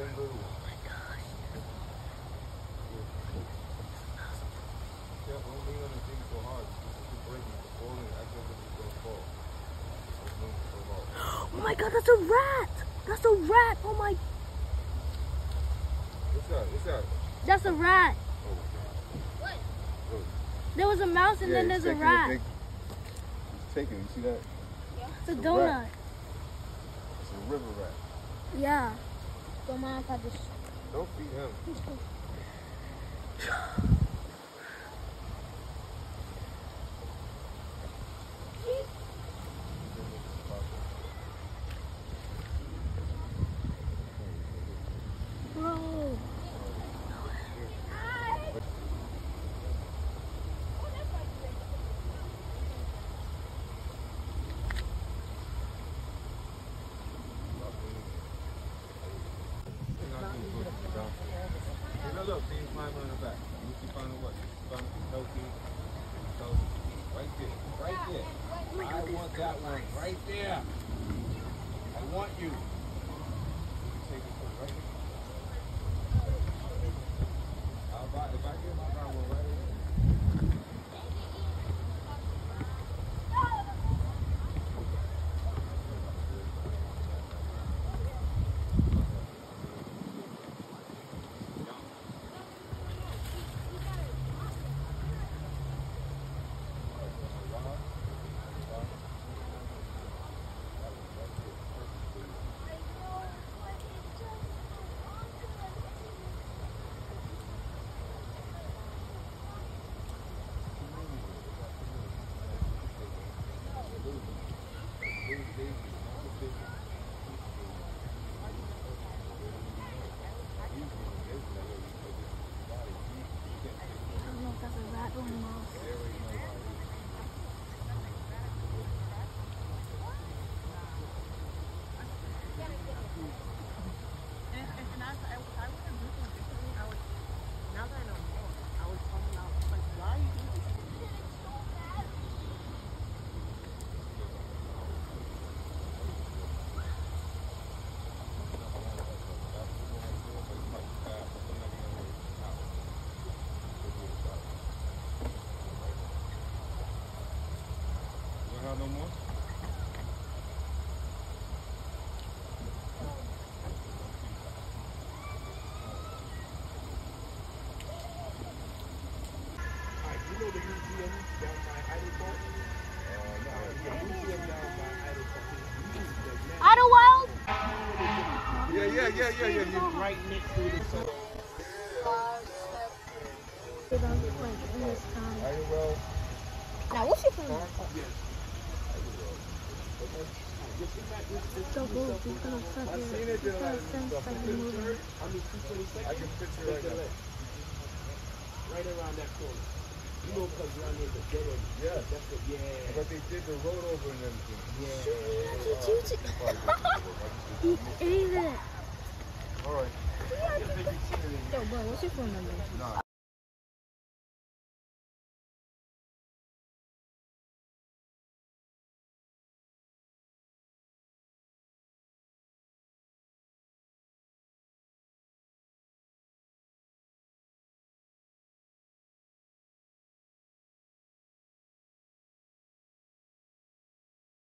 little ones. Oh my gosh. Yeah, don't lean on the thing so hard. It's breaking, it's falling. I think it's going to fall. It's moving so hard. Oh my god, that's a rat! That's a rat! Oh my... What's that? What's that? That's a rat. Oh, What? There was a mouse and then there's a rat. He's taking it. You see that? Yeah. It's a It's a donut. rat. It's a river rat. Yeah. Don't mind if I just... Don't feed him. Bro. Look, see him climbing on the back. You see finding what? Something healthy. Healthy. Right there. Right there. I want that one. Right there. I want you. Take it right here. If I get my one right here. No more? You know the museum down by Idlewild? The museum down by Idlewild. Idlewild? Yeah. You're right next to the Idlewild. Now, what's your phone? Park? Yes. So cool. He's gonna suck I've it. seen it He's there. gonna sense like you're moving. I mean, 222nd. I can picture it right now. Right around that corner. You know, because around there's a dead end. Yeah. That's the, yeah. But they did the road over and everything. He ate it. All right. Yo, bro, what's your phone number? Nah.